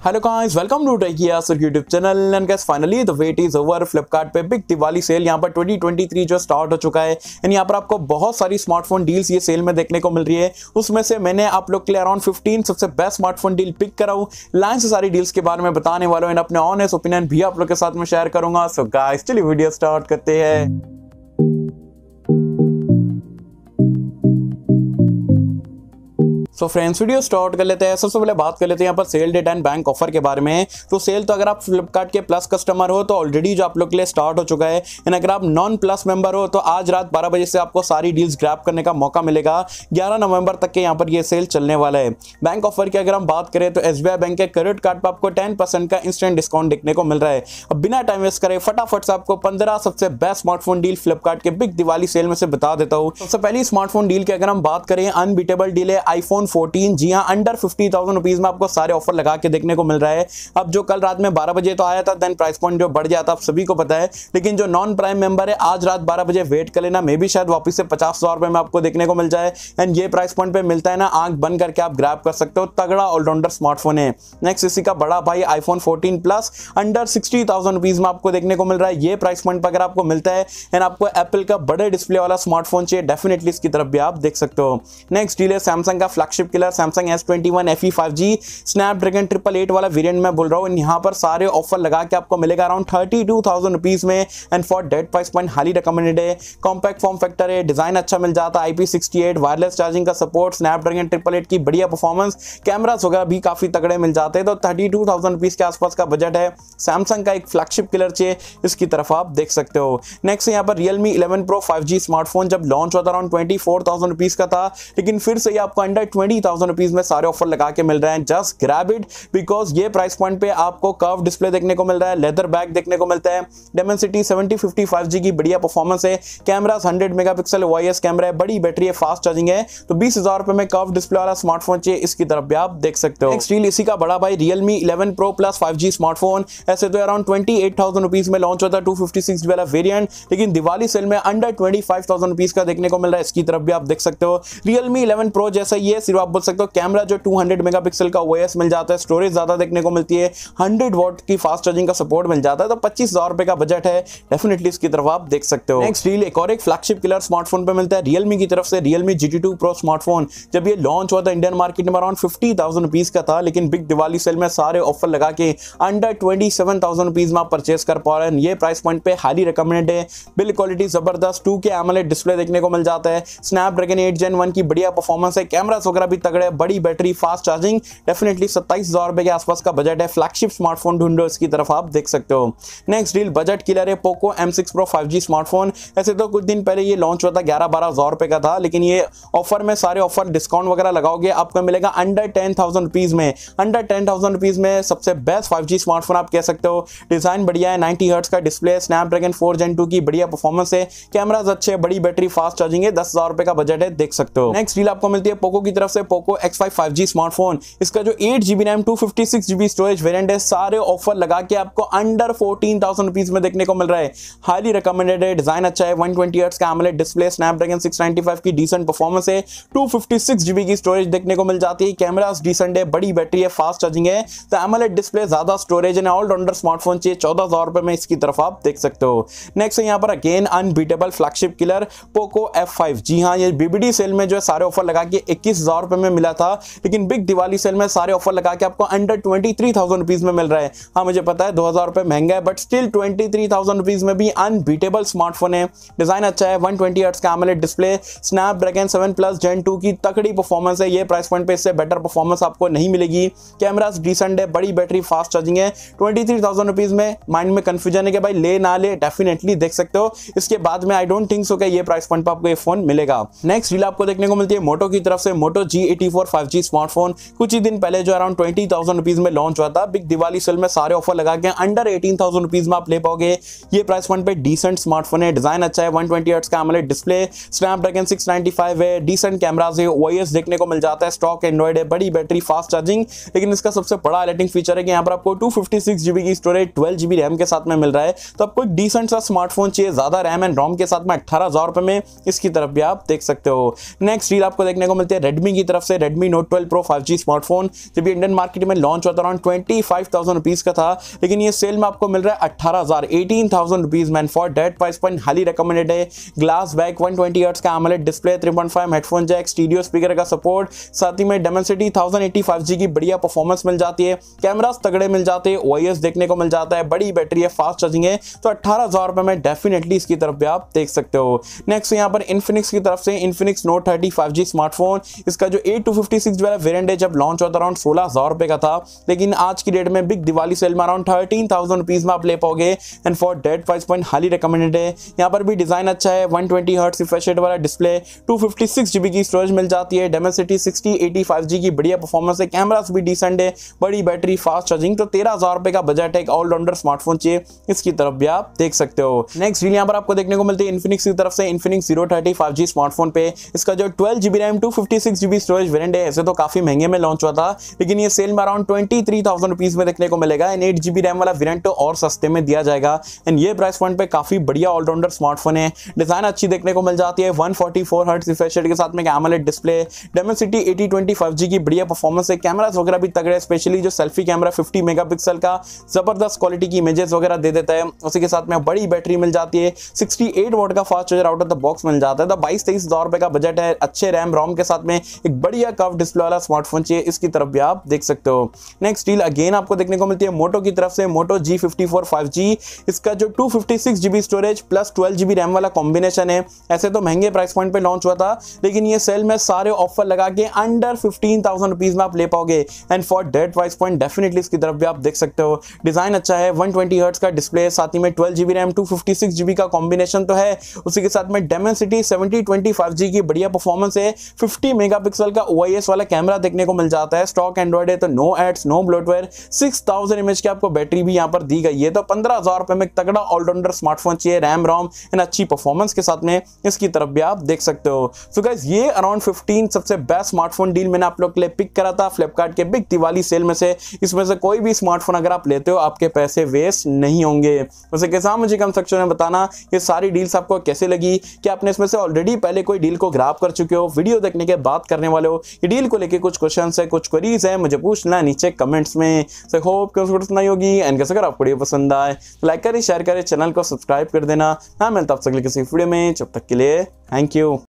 Hello guys, welcome to tech YouTube channel. And guys finally the wait is over. Flipkart पे big Diwali cell यहाँ पर 2023 जो start हो चुका है। एंड यहाँ पर आपको बहुत सारी स्मार्टफोन डील्स ये सेल में देखने को मिल रही है। उसमें से मैंने आप लोग के लिए अराउंड 15 सबसे बेस्ट स्मार्टफोन डील पिक करा हूँ। लाइन से सारी डील्स के बारे में बताने वाला हूँ, अपने ऑनेस्ट ओपिनियन भी आप लोग के साथ में शेयर करूंगा। सो गाइस चलिए वीडियो स्टार्ट करते हैं। तो फ्रेंड्स वीडियो स्टार्ट कर लेते हैं। सबसे पहले बात कर लेते हैं यहाँ पर sale date and bank offer के बारे में। तो सेल तो अगर आप फ्लिपकार्ट के प्लस कस्टमर हो तो ऑलरेडी जो आप लोग के लिए स्टार्ट हो चुका है। एंड अगर आप नॉन प्लस मेंबर हो तो आज रात 12 बजे से आपको सारी डील्स ग्रैब करने का मौका मिलेगा। 11 नवंबर तक के यहाँ पर ये सेल चलने वाला है। बैंक ऑफर की अगर हम बात करें तो SBI बैंक के क्रेडिट कार्ड पर आपको 10% का इंस्टेंट डिस्काउंट देखने को मिल रहा है। अब बिना टाइम वेस्ट करे फटाफट से आपको 15 सबसे बेस्ट स्मार्टफोन डील फ्लिपकार्ट के बिग दिवाली सेल में से बता देता हूँ। सबसे पहली स्मार्टफोन डील की अगर हम बात करें, अनबीटेबल डील है iPhone 14। जी हाँ, अंडर 50,000 रुपीज में आपको सारे ऑफर लगा के देखने को मिल रहा है। अब जो कल रात में 12 बजे तो आया था, देन प्राइस पॉइंट जो बढ़ जाता आप सभी को पता है। लेकिन जो नॉन प्राइम मेंबर है आज रात 12 बजे वेट कर लेना, मे भी शायद वापस से 50,000 रुपए में आपको देखने को मिल जाए। एंड ये प्राइस पॉइंट पे मिलता है ना, आंख बंद करके आप ग्रैब कर सकते हो। तगड़ा ऑलराउंडर स्मार्टफोन है। नेक्स्ट इसी का बड़ा भाई iPhone 14 प्लस अंडर 60,000 रुपीज में आपको देखने को मिल रहा है। ये प्राइस पॉइंट पर अगर आपको मिलता है एंड आपको एप्पल का बड़े डिस्प्ले वाला स्मार्टफोन चाहिए, डेफिनेटली इसकी तरफ भी आप देख सकते हो। नेक्स्ट डील है सैमसंग का flagship killer Samsung S21 FE 5G Snapdragon 888 वाला वेरिएंट में बोल रहा हूँ। यहाँ पर सारे ऑफर लगा के आपको मिलेगा अराउंड 32,000 रुपीज में। And for that price point highly recommended है। कॉम्पैक्ट फॉर्म फैक्टर है, डिजाइन अच्छा मिल जाता है, IP68 वायरलेस चार्जिंग का सपोर्ट, स्नैपड्रैगन 888 की बढ़िया परफॉर्मेंस, कैमरास वगैरह भी काफी तगड़े मिल जाते हैं। तो 32,000 रुपीज के आसपास का बजट है। सैमसंग का एक फ्लैगशिप किलर चाहिए, इसकी तरफ आप देख सकते हो। नेक्स्ट यहाँ पर Realme 11 Pro 5G स्मार्टफोन जब लॉन्च हुआ था अराउंड 24,000 रुपीज का था, लेकिन फिर से आपको अंडर 20,000 रुपीज में सारे ऑफर लगा के मिल रहे हैं। जस्ट ग्रैब इट बिकॉज ये प्राइस पॉइंट पे आपको कर्व डिस्प्ले देखने को मिल रहा है, लेदर बैक देखने को मिलता है, Dimensity 7050 5G की बढ़िया परफॉर्मेंस है, कैमरास 100 मेगापिक्सल OIS कैमरा है, बड़ी बैटरी है, फास्ट चार्जिंग है। तो 20,000 रुपए में कर्व डिस्प्ले वाला स्मार्टफोन चाहिए, इसकी तरफ भी आप देख सकते हो। नेक्स्ट डील इसी का बड़ा भाई Realme 11 Pro Plus 5G smartphone. ऐसे तो अराउंड 28,000 रुपीज में लॉन्च होता है 256 वाला वेरिएंट, लेकिन दिवाली सेल में अंडर 25,000 रुपीज का देखने को मिल रहा है, इसकी तरफ भी आप देख सकते हो। Realme 11 Pro जैसा ये सिर्फ आप बोल सकते हो कैमरा जो 200 मेगापिक्सल का OIS मिल जाता है, स्टोरेज ज्यादा देखने को मिलती है, 100 वॉट की फास्ट चार्जिंग का सपोर्ट मिल जाता है। तो 25,000 रुपए का बजट है, डेफिनेटली इसकी तरफ आप देख सकते हो। नेक्स्ट डील एक और एक फ्लैगशिप किलर स्मार्टफोन पे मिलता है Realme की तरफ से, Realme GT2 Pro स्मार्टफोन। जब ये लॉन्च हुआ था इंडियन मार्केट में अराउंड 50,000 रुपीज का था, लेकिन बिग दिवाली सेल में सारे ऑफर लगा के अंडर 27,000 रुपीज में आप परचेस कर पा रहे हैं। ये प्राइस पॉइंट पे हाईली रिकमेंडेड है। बिल्ड क्वालिटी जबरदस्त, 2K AMOLED डिस्प्ले देखने को मिल जाता है, स्नैपड्रैगन 8 Gen 1 की बढ़िया परफॉर्मेंस है, कैमरास वगैरह भी तगड़े, बड़ी बैटरी, फास्ट चार्जिंग, डेफिनेटली 27,000 रुपए के आसपास का बजट है। फ्लैगशिप स्मार्टफोन ढूंढो, इसकी तरफ आप देख सकते हो। नेक्स्ट डील बजट किलर है Poco M6 Pro 5G smartphone. ऐसे तो कुछ दिन पहले ये लॉन्च हुआ था 11-12,000 रुपए का था, लेकिन ये ऑफर में सारे ऑफर डिस्काउंट वगैरह लगाओगे आपको मिलेगा अंडर 10,000 रुपीज में। अंडर 10,000 रुपीज में सबसे बेस्ट 5G स्मार्टफोन आप कह सकते हो। डिजाइन बढ़िया है, 90 हर्ट्ज का डिस्प्ले, स्नैपड्रैगन 4 Gen 2 की बढ़िया परफॉर्मेंस है, कैमराज अच्छे, बड़ी बैटरी, फास्ट चार्जिंग है, 10,000 रुपए का बजट है, देख सकते हो। नेक्स्ट डील आपको मिलती है पोको की तरफ से, पोको X5 5G स्मार्टफोन। इसका जो 8GB RAM 256GB storage variant है, सारे ऑफर लगा के आपको अंडर 14,000 रुपीज में देखने को मिल रहा है। हाईली रिकमेंडेड है, डिजाइन अच्छा है, 120 हर्ट्ज का AMOLED डिस्प्ले, स्नैपड्रैगन 695 की डिसेंट परफॉर्मेंस है, 256GB की स्टोरेज देखने को मिल जाती है, कैमरास डिसेंट है, बड़ी बैटरी है, फास्ट चार्जिंग है। तो AMOLED डिस्प्ले, ज्यादा स्टोरेज है, ऑलराउंडर स्मार्टफोन चाहिए, 14,000 रुपए में, इसकी तरफ आप देख सकते हो। नेक्स्ट है यहाँ पर again unbeatable flagship killer Poco F5। जी हाँ, ये BBD सेल में जो है सारे ऑफर लगा के 21,000 रुपए में मिला था, लेकिन बिग दिवाली सेल में सारे ऑफर लगा के आपको अंडर 23,000 रुपीज में मिल रहा है। हाँ मुझे पता है 2,000 रुपए महंगा है, बट स्टिल 23,000 रुपीज में भी अनबीटेबल स्मार्टफोन है। डिजाइन अच्छा है, 120 हर्ट्ज का AMOLED display, Snapdragon 7 Plus Gen 2 की तगड़ी परफॉर्मेंस है। ये प्राइस पॉइंट पे इससे बेटर परफॉर्मेंस आपको नहीं मिलेगी। कैमरास डिसेंट है, बड़ी बैटरी, फास्ट चार्जिंग है। 23,000 रुपीज में माइंड में कंफ्यूजन है कि भाई ले ना ले, डेफिनेटली देख सकते हो। इसके बाद में आई डोंट थिंक सो कि ये प्राइस पॉइंट पे आपको ये फोन मिलेगा। नेक्स्ट डील आपको देखने को मिलती है मोटो की तरफ से, मोटो G84 5G स्मार्टफोन। कुछ ही दिन पहले जो अराउंड 20,000 रुपीज में लॉन्च हुआ था, बिग दिवाली सेल में सारे ऑफर लगा के अंडर 18,000 रुपीज में आप ले पाओगे। ये प्राइस पॉइंट पे डिसेंट स्मार्टफोन है, डिजाइन अच्छा है, 120 हर्ट्ज का AMOLED डिस्प्ले, स्नैपड्रैगन 695 है, डिसेंट कैमरास है, OIS देखने को मिल जाता है, स्टॉक एंड्रॉइड है, बड़ी बैटरी, फास्ट चार्जिंग। लेकिन इसका सबसे बड़ा हाइलाइटिंग फीचर है कि यहाँ पर आपको 256GB की स्टोरेज 12GB रैम के साथ में मिल रहा है। तो आपको एक डिसेंट सा स्मार्टफोन चाहिए, ज्यादा रैम एंड रोम के साथ में 18,000 रुपए में, इसकी तरफ भी आप देख सकते हो। नेक्स्ट डील आपको देखने को मिलती है रेडमी की की तरफ से Redmi Note 12 Pro 5G smartphone जब ये इंडियन मार्केट में लॉन्च हुआ था अराउंड 25,000 रुपीज का था, लेकिन ये सेल में आपको मिल रहा है 18,000 rupees man. For that price point highly recommended है। ग्लास बैक, 120 हर्ट्ज का AMOLED display, 3.5 headphone jack, stereo speaker का सपोर्ट, साथ ही में Dimensity 1080 की बढ़िया परफॉर्मेंस मिल जाती है, कैमरास तगड़े मिल जाते हैं, OIS देखने को मिल जाता है, बड़ी बैटरी है, फास्ट चार्जिंग है। तो 18,000 रुपए में डेफिनेटली इसकी तरफ भी आप देख सकते हो। नेक्स्ट यहाँ पर Infinix की तरफ से Infinix Note 30 5G स्मार्टफोन, इसका जो 8256 वाला वेरिएंट है जब लॉन्च हुआ था अराउंड 16,000 रुपए का था, लेकिन आज की डेट में बिग दिवाली सेल में अराउंड 13,000 रुपीज में आप ले पाओगे and for that price point highly recommended है। यहाँ पर भी डिजाइन अच्छा है, 120 हर्ट्ज रिफ्रेश रेट वाला डिस्प्ले, 256 GB की स्टोरेज मिल जाती है, Dimensity 6080 5G की बढ़िया परफॉर्मेंस है, कैमरास भी डिसेंट है, बड़ी बैटरी, फास्ट चार्जिंग। तो 13,000 रुपए का बजट है, एक ऑलराउंडर स्मार्टफोन चाहिए, इसकी तरफ भी आप देख सकते हो। नेक्स्ट डील यहाँ पर आपको देखने को मिलती है Infinix की तरफ से Infinix Zero 30 5G स्मार्टफोन पे, इसका जो 12GB RAM 256GB storage variant है, ऐसे तो काफी महंगे में लॉन्च हुआ था, लेकिन ये सेल में अराउंड 23,000 रुपीज में देखने को मिलेगा एंड 8GB रैम वाला वेरिएंट तो और सस्ते में दिया जाएगा एंड ये प्राइस पॉइंट पे काफी बढ़िया ऑलराउंडर स्मार्टफोन है। डिजाइन अच्छी देखने को मिल जाती है, 144 हर्ट्ज रिफ्रेश रेट के साथ में AMOLED डिस्प्ले, Dimensity 8020 5G की बढ़िया परफॉर्मेंस है, कैमरास वगैरह भी तगड़े, स्पेशली जो सेल्फी कैमरा 50 मेगापिक्सल का जबरदस्त क्वालिटी की इमेजेस वगैरह दे देता है। उसी के साथ में बड़ी बैटरी मिल जाती है, 68 वॉट का fast charger out of the box मिल जाता है। तो 22-23,000 रुपए का बजट है, अच्छे रैम रोम के साथ में एक बढ़िया कर्व डिस्प्ले वाला स्मार्टफोन चाहिए, इसकी तरफ भी आप देख सकते हो। नेक्स्ट डील अगेन आपको देखने को मिलती है मोटो की तरफ से, मोटो G54 5G, इसका जो 256GB storage plus 12GB RAM वाला कॉम्बिनेशन है, ऐसे तो महंगे प्राइस पॉइंट पे लॉन्च हुआ था, लेकिन ये सेल में सारे ऑफर लगा के अंडर 15,000 रुपीज में आप ले पाओगे and for that price point definitely इसकी तरफ भी आप देख सकते हो। डिजाइन अच्छा है, 120 हर्ट्ज का डिस्प्ले, साथ ही में 12GB रैम 256GB का कॉम्बिनेशन तो है, उसी के साथ में Dimensity 7020 5G की बढ़िया परफॉर्मेंस है, 50 मेगापिक्सल का OIS वाला कैमरा देखने को मिल जाता है, स्टॉक एंड्रॉइड है तो no ads no bloatware, 6000 mAh की आपको बैटरी भी यहाँ पर दी गई है। तो 15,000 रुपए में तगड़ा ऑलराउंडर स्मार्टफोन चाहिए, रैम रोम एंड अच्छी परफॉर्मेंस के साथ में, इसकी तरफ भी आप देख सकते हो। सो गाइस ये अराउंड 15 सबसे बेस्ट स्मार्टफोन डील मैंने आप लोग के लिए पिक करा था फ्लिपकार्ट के बिग दिवाली सेल में से। इसमें से कोई भी स्मार्टफोन अगर आप लेते हो आपके पैसे वेस्ट नहीं होंगे। वैसे कैसा मुझे कमेंट सेक्शन में बताना ये सारी डील्स आपको कैसे लगी, कि आपने इसमें से ऑलरेडी पहले कोई डील को ग्रैब कर चुके हो, वीडियो देखने के बाद करने वाले हो, ये डील को लेके कुछ क्वेश्चंस है, कुछ क्वेरीज है, मुझे पूछना है नीचे कमेंट्स में। सो होप कि सुनाई होगी एंड कैसे अगर आपको वीडियो पसंद आए तो लाइक करें, शेयर करें, चैनल को सब्सक्राइब कर देना। मैं मिलता हूं आपसे अगले किसी वीडियो में, जब तक के लिए थैंक यू।